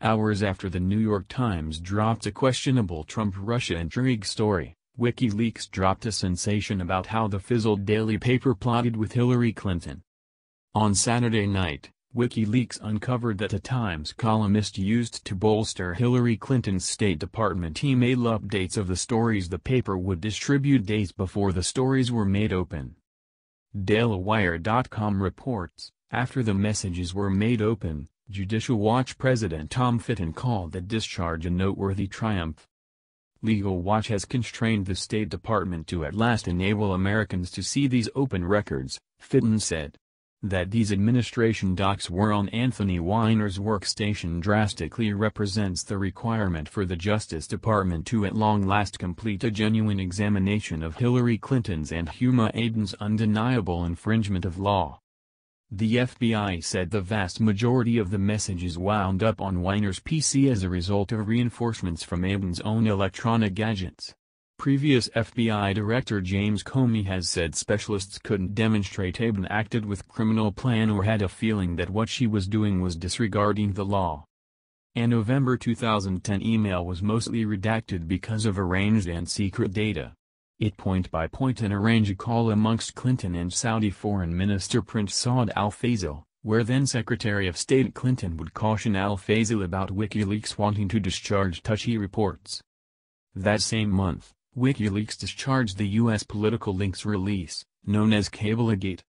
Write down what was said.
Hours after the New York Times dropped a questionable Trump-Russia intrigue story, WikiLeaks dropped a sensation about how the fizzled daily paper plotted with Hillary Clinton. On Saturday night, WikiLeaks uncovered that a Times columnist used to bolster Hillary Clinton's State Department email updates of the stories the paper would distribute days before the stories were made open. DailyWire.com reports, after the messages were made open, Judicial Watch President Tom Fitton called the discharge a noteworthy triumph. Legal Watch has constrained the State Department to at last enable Americans to see these open records, Fitton said. That these administration docs were on Anthony Weiner's workstation drastically represents the requirement for the Justice Department to at long last complete a genuine examination of Hillary Clinton's and Huma Abedin's undeniable infringement of law. The FBI said the vast majority of the messages wound up on Weiner's PC as a result of reinforcements from Abedin's own electronic gadgets. Previous FBI Director James Comey has said specialists couldn't demonstrate Abedin acted with criminal plan or had a feeling that what she was doing was disregarding the law. A November 2010 email was mostly redacted because of arranged and secret data. It point-by-point and arranged a call amongst Clinton and Saudi Foreign Minister Prince Saud al-Faisal, where then-Secretary of State Clinton would caution al-Faisal about WikiLeaks wanting to discharge touchy reports. That same month, WikiLeaks discharged the U.S. political links release, known as Cablegate,